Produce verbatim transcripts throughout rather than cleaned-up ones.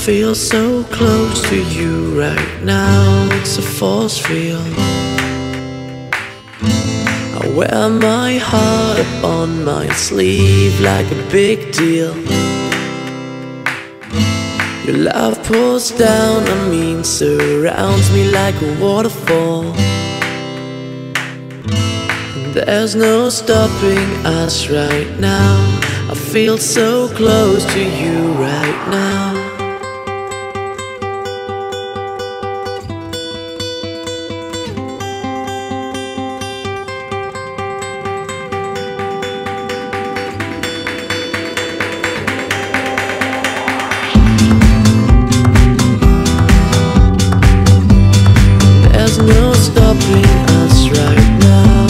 feel so close to you right now, it's a force field. I wear my heart up on my sleeve like a big deal. Your love pours down on me and surrounds me like a waterfall. And there's no stopping us right now. I feel so close to you right now. There's no stopping us right now.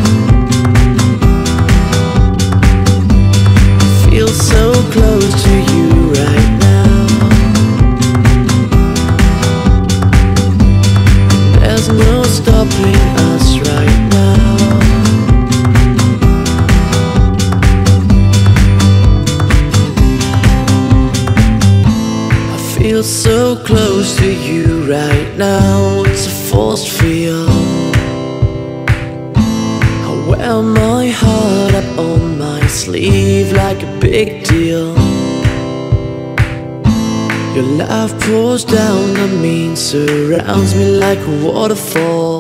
I feel so close to you right now. There's no stopping us right now. I feel so close to you right now, it's a force field. I wear my heart up on my sleeve like a big deal. Your love pours down on me and surrounds me like a waterfall.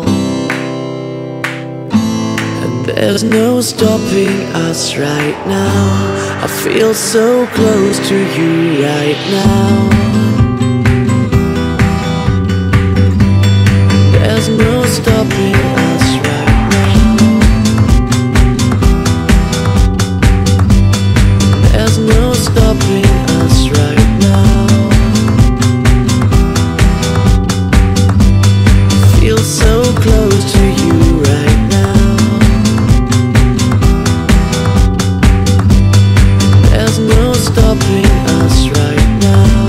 And there's no stopping us right now. I feel so close to you right now. There's no stopping us right now. There's no stopping us right now. I feel so close to you right now. There's no stopping us right now.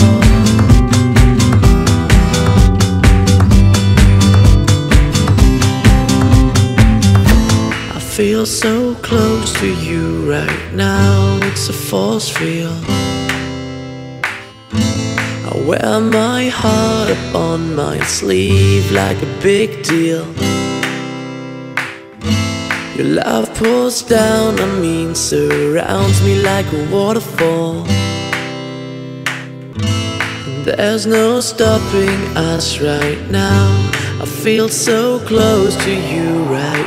I feel so close to you right now, it's a force field. I wear my heart up on my sleeve like a big deal. Your love pours down on me and surrounds me like a waterfall. And there's no stopping us right now. I feel so close to you right